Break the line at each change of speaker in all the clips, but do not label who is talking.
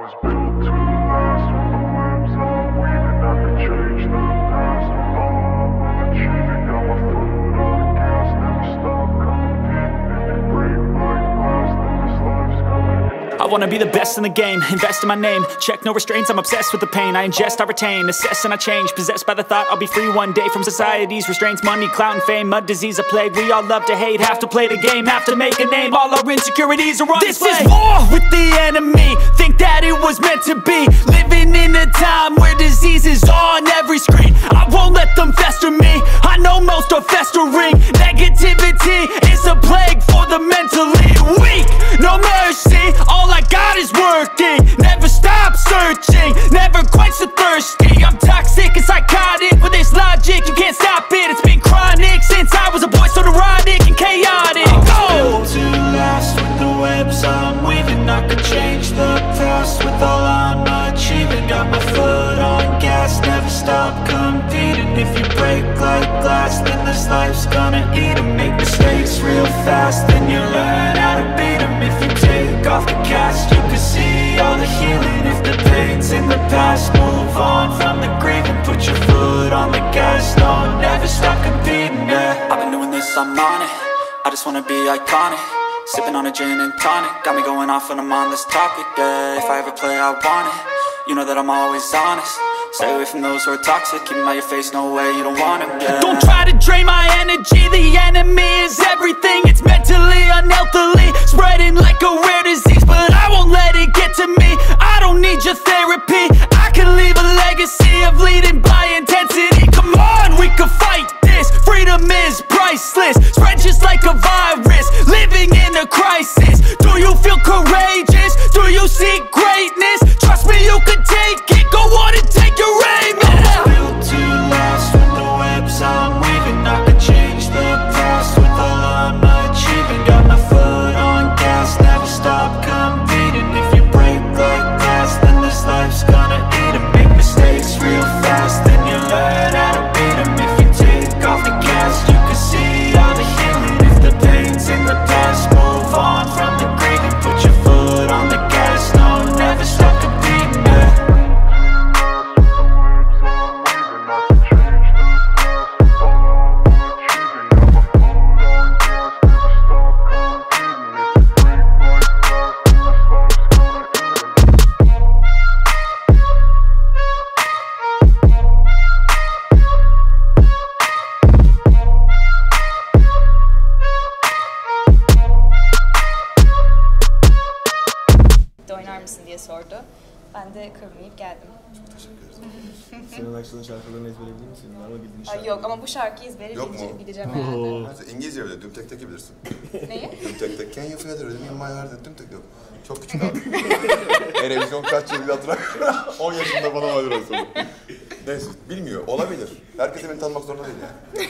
I wanna be the best in the game, invest in my name. Check no restraints, I'm obsessed with the pain. I ingest, I retain, assess and I change. Possessed by the thought I'll be free one day from society's restraints. Money, clout and fame, mud, disease, a plague. We all love to hate, have to play the game, have to make a name. All our insecurities are on display. This is war with the enemy, think that it was meant to be. Living in a time where disease is on every screen. I won't let them fester me, I know most are festering. Negativity is a plague for the mentally weak. No mercy, all I got is working. Never stop searching, never quite so thirsty. I'm toxic and psychotic with this logic, you can't stop it. It's been chronic since I was a boy, so neurotic and chaotic.
I'm built to last with the webs I'm weaving. I could change the past with all I'm achieving. Got my foot on gas, never stop competing. If you break like glass, then this life's gonna eat 'em. Make mistakes real fast, then you learn how to beat 'em. If you take off the cast, you can see all the healing. If the pain's in the past, move on from the grave and put your foot on the gas. No, never stop competing, yeah.
I've been doing this, I'm on it. I just wanna be iconic. Sipping on a gin and tonic, got me going off when I'm on this topic, yeah. If I ever play, I want it. You know that I'm always honest. Stay away from those who are toxic. Keep them out your face, no way, you don't want them, yeah. Don't try to drain my energy. The enemy is everything. It's mentally, unhealthily spreading like a rare disease, but I won't let it get to me. I don't need your therapy. I can leave a legacy of leading by intensity. Come on, we can fight this. Freedom is priceless. Spread just like a virus. Living in a crisis. Do you feel courageous? Do you seek greatness? Trust me, you can take it. Go on and take your aim, yeah.
I'm built to last with the webs I'm weaving. I could change the past with all I'm achieving. Got my foot on gas, never stop competing. If you break like glass, then this life's gonna eat 'em. Make mistakes real fast, then you learn how to beat 'em. If you take off the cast, you can see all the healing. If the pain's in the past, move on from the grave and put your foot on the gas. No, never stop competing, yeah.
Oynar mısın diye sordu. Ben de kırmayıp geldim.
Teşekkür ederim. Senin Aksu'nun şarkılarını ezberleyebilir misin? Var mı bildiğin şarkı?
Yok ama bu şarkıyı ezbere bileceğim yani.
İngilizce bile Düm Tek Tek'i bilirsin.
Neyi?
Düm Tek Tek. Can you feel the rhythm in my heart? Düm Tek yok. Çok küçük abi. Erevizyon kaç yıl hatırlar? 10 yaşında falan vardır o sonra. Neyse bilmiyor. Olabilir. Herkes beni tanımak zorunda değil yani.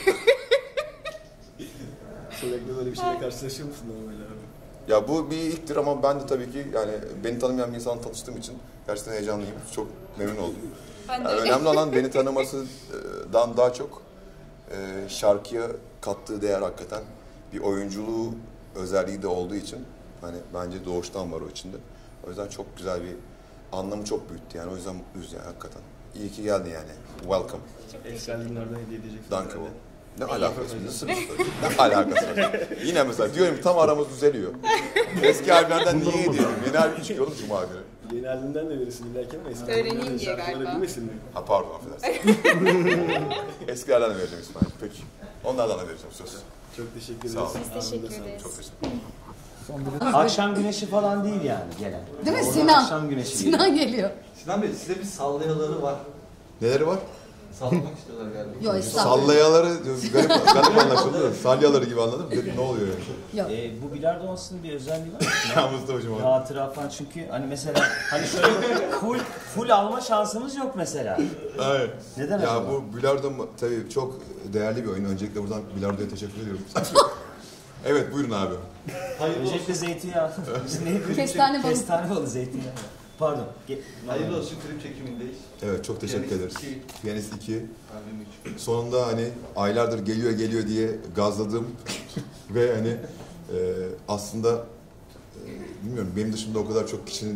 Sürekli böyle bir şeyle karşılaşıyor musun normalde abi?
Ya bu bir ilktir ama ben de tabii ki yani beni tanımayan bir insanla tanıştığım için gerçekten heyecanlıyım. Çok memnun oldum.
Ben de
Yani önemli olan beni tanımasından daha çok şarkıya kattığı değer hakikaten bir oyunculuğu özelliği de olduğu için hani bence doğuştan var o içinde. O yüzden çok güzel bir anlamı çok büyüttü yani o yüzden mutluyuz yani hakikaten. İyi ki geldin yani. Welcome.
Eskerliğinlerden hediye edeceksin.
Danke o. Ne alakası var? Nasıl? Ne alakası var? Yine mesela diyorum tam aramız düzeliyor. Eski albümlerden niye hediye edeyim? Yeni albüm çıkıyor oğlum Cuma günü.
Yeni albümden de verirsin illerken mi? Eski
Öğreneyim
albümden de
diye
şarkıları
galiba.
bilmesin mi?
Ha pardon affedersin. Eskilerden de vereceğim İsmail. Peki. Onlardan da vereceğim söz.
Çok teşekkür
Sağ ol.
ederiz.
Biz teşekkür ederiz.
Çok teşekkür ederim.
Akşam güneşi falan değil yani gelen.
Değil mi
Oradan
Sinan?
Akşam güneşi
Sinan geliyor.
Sinan Bey size bir sallayaları var.
Neleri var?
Sallamak istiyorlar galiba.
Yok estağfurullah.
Sallayaları garip anlaşıldı da salyaları gibi anladım. Dedim ne oluyor yani?
Yok.
Bu bilardo aslında bir özelliği var mı?
Ya Mustafa'cığım abi.
Hatıra falan çünkü hani mesela hani şöyle full alma şansımız yok mesela.
Evet.
Neden
ya
acaba?
bu bilardo tabii çok değerli bir oyun. Öncelikle buradan bilardoya teşekkür ediyorum. Evet buyurun abi.
Öncelikle zeytinyağı. Biz ne yapıyoruz?
Kestane balı.
Kestane balı zeytinyağı. Pardon.
Hayırlı olsun klip çekimindeyiz.
Evet çok teşekkür
Piyanist
ederiz.
2.
Piyanist 2.
Albüm 3.
Sonunda hani aylardır geliyor diye gazladım ve hani aslında bilmiyorum benim dışımda o kadar çok kişinin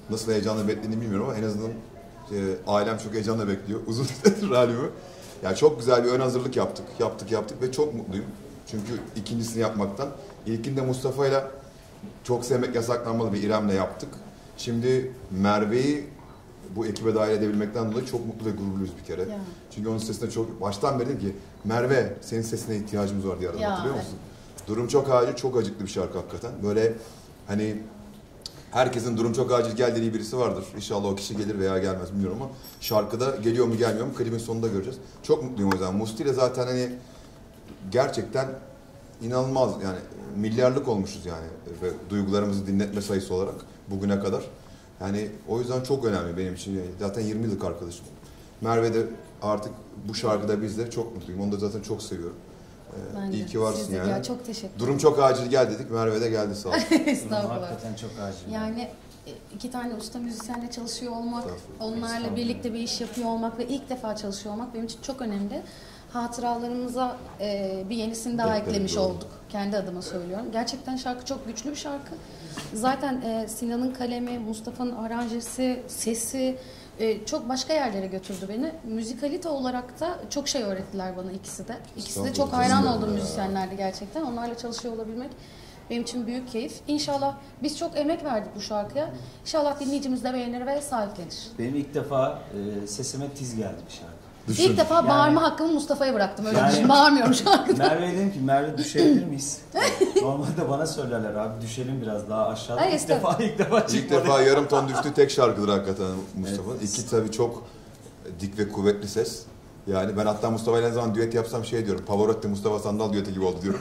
nasıl heyecanla beklediğini bilmiyorum ama en azından ailem çok heyecanla bekliyor. Uzun süredir albümü. Yani çok güzel bir ön hazırlık yaptık ve çok mutluyum. Çünkü ikincisini yapmaktan. İlkinde Mustafa'yla Çok Sevmek Yasaklanmalı bir İrem'le yaptık. Şimdi Merve'yi bu ekibe dahil edebilmekten dolayı çok mutlu ve gururluyuz bir kere. Ya. Çünkü onun sesine çok... Baştan beri dedim ki Merve senin sesine ihtiyacımız var diye aradım, hatırlıyor musun? Durum Çok Acil çok acıklı bir şarkı hakikaten. Böyle hani herkesin Durum Çok Acil gel dediği birisi vardır. İnşallah o kişi gelir veya gelmez bilmiyorum ama şarkıda geliyor mu gelmiyor mu klibin sonunda göreceğiz. Çok mutluyum o yüzden. Musti ile zaten hani gerçekten inanılmaz yani milyarlık olmuşuz yani ve duygularımızı dinletme sayısı olarak bugüne kadar. Yani o yüzden çok önemli benim için. Zaten 20 yıllık arkadaşım. Merve de artık bu şarkıda bizde çok mutluyum. Onu da zaten çok seviyorum. İyi ki varsın yani.
Ya, çok teşekkür ederim.
Durum çok acil gel dedik. Merve de geldi sağ olsun.
Estağfurullah.
Hakikaten çok acil.
Yani 2 tane usta müzisyenle çalışıyor olmak, onlarla birlikte bir iş yapıyor olmak ve ilk defa çalışıyor olmak benim için çok önemli. Hatıralarımıza bir yenisini daha eklemiş olduk. Kendi adıma söylüyorum. Gerçekten şarkı çok güçlü bir şarkı. Zaten Sinan'ın kalemi, Mustafa'nın aranjesi, sesi çok başka yerlere götürdü beni. Müzikalite olarak da çok şey öğrettiler bana ikisi de. İkisi de çok hayran olduğum müzisyenlerdi gerçekten. Onlarla çalışıyor olabilmek benim için büyük keyif. İnşallah biz çok emek verdik bu şarkıya. İnşallah dinleyicimiz de beğenir ve sahiplenir.
Benim ilk defa sesime tiz geldi bir şarkı.
Düşün.
İlk defa bağırma hakkımı Mustafa'ya bıraktım. Öyle düşün. Bağırmıyorum şarkıda.
Merve'ye dedim ki Merve düşebilir miyiz? Normalde bana söylerler abi düşelim biraz daha aşağıda.
Hayır,
İlk defa çıkmadı.
İlk defa yarım ton düştüğü tek şarkıdır hakikaten Mustafa'nın. Evet. İki tabii çok dik ve kuvvetli ses. Yani ben hatta Mustafa'yla ne zaman düet yapsam şey diyorum. Pavarotti Mustafa Sandal düeti gibi oldu diyorum.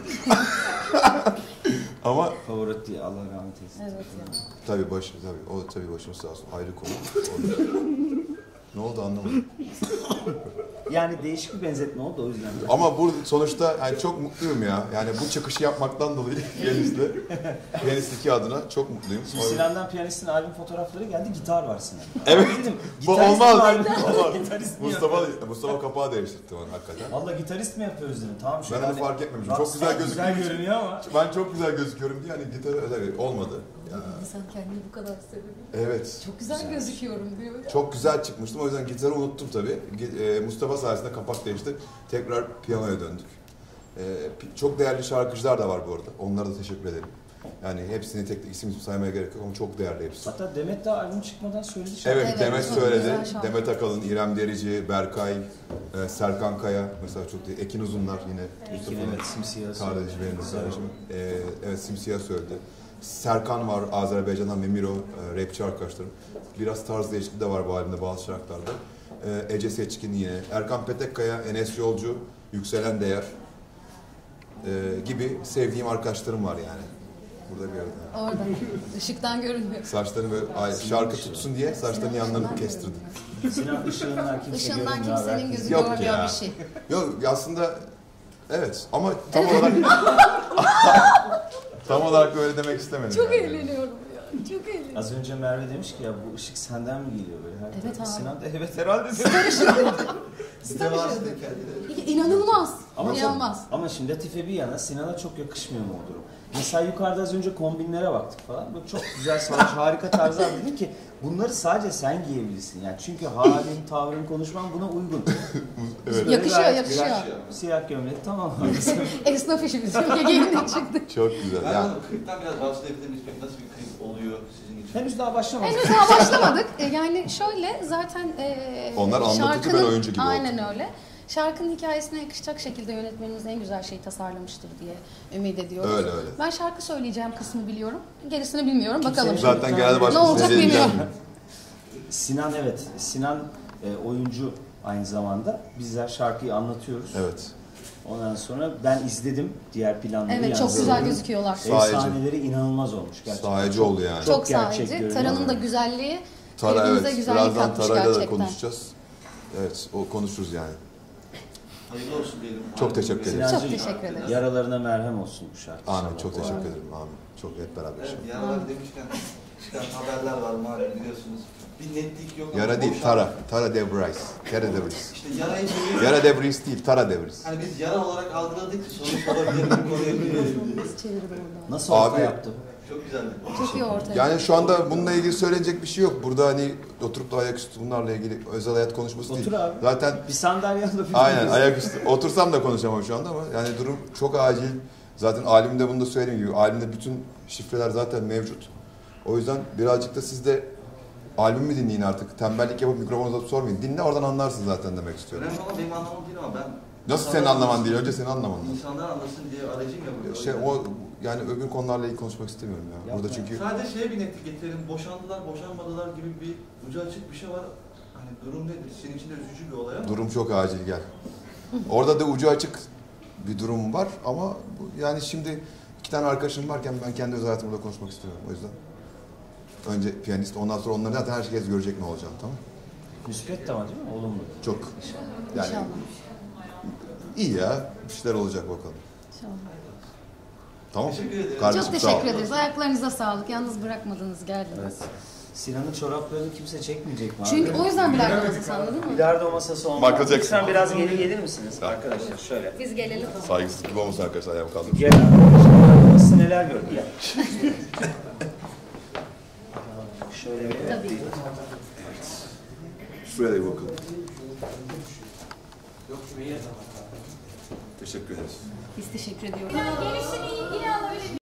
Ama
Pavarotti Allah rahmet eylesin.
Evet ya.
Tabii başımız sağ olsun. Ayrı konu. Ne oldu anlamadım.
Yani değişik bir benzetme oldu o yüzden.
Ama bu sonuçta yani çok mutluyum ya. Yani bu çıkışı yapmaktan dolayı Piyanist 2 adına çok mutluyum.
Şimdi Sinan'dan Piyanist'in albüm fotoğrafları geldi, gitar var Sinan'da.
Evet.
Dedim,
Bu olmaz.
Gitarist mi
Mustafa kapağı değiştirdi bana hakikaten.
Valla gitarist mi yapıyoruz dedim. Tamam
Ben onu fark etmemişim. Çok güzel
görünüyor ama.
Ben çok güzel gözüküyorum diye hani gitarı olmadı. Ya.
İnsan kendini bu kadar seviyor.
Evet.
Çok güzel gözüküyorum diyor ya.
Çok güzel çıkmıştım. O yüzden gitarı unuttum tabii. Mustafa sayesinde kapak değişti. Tekrar piyanoya döndük. Çok değerli şarkıcılar da var bu arada. Onlara da teşekkür ederim. Yani hepsini tek tek isim saymaya gerek yok ama çok değerli hepsi.
Hatta Demet de albüm çıkmadan söyledi şarkı.
Evet, Demet söyledi. Demet Akalın, İrem Derici, Berkay, Serkan Kaya mesela çok değil. Ekin Uzunlar yine.
Ekin evet, Simsiyah
kardeşim benim kardeşim. Evet, Simsiyah söyledi. Serkan var, Azerbaycan'dan Memiro, rapçi arkadaşlarım. Biraz tarz değişikliği de var bu albümde bazı şarkılarda. Ece Seçkin yine. Erkan Petekkaya, Enes Yolcu, Yükselen Değer gibi sevdiğim arkadaşlarım var yani. Burada bir yerde.
Orada. Işıktan görünmüyor.
Saçlarını böyle şarkı tutsun diye saçlarının yanlarını kestirdim.
Sinan ışığından kimse görünmüyor.
Işığından kimsenin gözü
Yok
görmüyor
ya.
bir şey.
Yok aslında evet ama tam olarak tam olarak böyle demek istemedim.
Çok
yani.
eğleniyorum ya. Çok eğleniyorum.
Az önce Merve demiş ki ya bu ışık senden mi geliyor böyle?
Evet abi.
Sinan da evet herhalde.
Star ışığı. İnanılmaz. İnanılmaz.
Ama şimdi latife bir yana Sinan'a çok yakışmıyor mu o durum? Mesela yukarıda az önce kombinlere baktık falan. Böyle çok güzel savaş, harika tarzlar dedim ki bunları sadece sen giyebilirsin. Yani çünkü halin, tavrın, konuşman buna uygun.
Evet.
Yakışıyor.
Siyah gömlek tamam.
Esnaf işi bizim giyimden çıktı.
Çok güzel.
Ben
Yani,
klipten biraz bahsedebilir miyiz? Nasıl bir klip oluyor sizin için?
Henüz daha başlamadık.
Henüz daha başlamadık. Yani şöyle zaten
onlar anlatıcı, ben oyuncu gibi
aynen
oldum.
Öyle. Şarkının hikayesine yakışacak şekilde yönetmenimiz en güzel şeyi tasarlamıştır diye ümit ediyoruz.
Öyle.
Ben şarkı söyleyeceğim kısmı biliyorum. Gerisini bilmiyorum. Bakalım.
Zaten genelde başka
ne olacak bilmiyorum.
Sinan evet. Sinan oyuncu aynı zamanda. Bizler şarkıyı anlatıyoruz.
Evet.
Ondan sonra ben izledim diğer planları.
Evet çok güzel gözüküyorlar.
Sahneleri inanılmaz olmuş gerçekten.
Sahici oldu yani.
Çok sahici. Taranın da güzelliği.
Tara evet.
Güzellik
Birazdan Tara'yla
gerçekten.
da konuşacağız. Evet, o konuşuruz yani.
Hayırlı olsun diyelim.
Çok teşekkür ederim.
Çok
Sinancığım,
teşekkür ederiz.
Yaralarına merhem olsun bu şarkı.
Amin. Çok teşekkür ederim. Amin. Çok hep beraber.
Evet, yaralar demişken çıkan haberler var malum biliyorsunuz. Bir netlik yok.
Yara değil, Tara. Tara Devries. Tara Devries.
İşte yarayı seviyoruz.
Yara Devries değil, Tara Devries.
Hani biz yara olarak algıladık ki sonuç olabilir mi konuya girelim diye.
Nasıl orta
Abi,
yaptı?
Çok güzeldi.
Çok iyi ortaya.
Yani şu anda bununla ilgili söylenecek bir şey yok. Burada hani oturup da ayaküstü bunlarla ilgili özel hayat konuşması
Otur
değil.
abi.
Zaten
Bir sandalye alıp
aynen ayaküstü. Otursam da konuşamam şu anda ama yani durum çok acil. Zaten alimde bunu da söylediğim gibi alimde bütün şifreler zaten mevcut. O yüzden birazcık da siz de albümü dinleyin artık. Tembellik yapıp mikrofonu uzatıp sormayın. Dinle oradan anlarsın zaten demek istiyorum.
Önemli olan benim anlamam değil ama ben...
Nasıl senin anlaman değil? Önce senin anlaman lazım.
İnsanlar anlasın diye aracıyım ya burada.
Şey o yani öbür konularla ilgili konuşmak istemiyorum ya. Burada çünkü
Sadece şeye bir netlik getirelim. Boşandılar, boşanmadılar gibi bir ucu açık bir şey var. Hani durum nedir? Senin için de üzücü bir olay ama.
durum çok acil gel. Orada da ucu açık bir durum var ama yani şimdi 2 tane arkadaşım varken ben kendi özel hayatımda konuşmak istemiyorum o yüzden. Önce piyanist, ondan sonra onları zaten herkes görecek ne olacağını, tamam?
Müspet de ama değil mi? Olumlu.
Çok. Yani
İnşallah.
iyi ya, bir şeyler olacak bakalım.
İnşallah.
Tamam.
Teşekkür ederim.
Kardeşim,
Çok
sağ ol.
teşekkür ederiz. Ayaklarınıza sağlık. Yalnız bırakmadınız, geldiniz.
Evet. Sinan'ın çoraplarını kimse çekmeyecek mi abi?
Çünkü o yüzden bilardo masası, anladın mı?
Bilardo masası olmaz.
Michael Jackson.
Lütfen biraz geri gelir misiniz arkadaşlar? Şöyle.
Biz gelelim.
Saygısızlık gibi olmasın arkadaşlar, ayağımı kaldırmış.
Gel abi. Bilardo masası neler gördü ya. Şöyle bir.
Tabii.
Şuraya da bir bakalım. Teşekkür ederiz.
Biz teşekkür ediyoruz.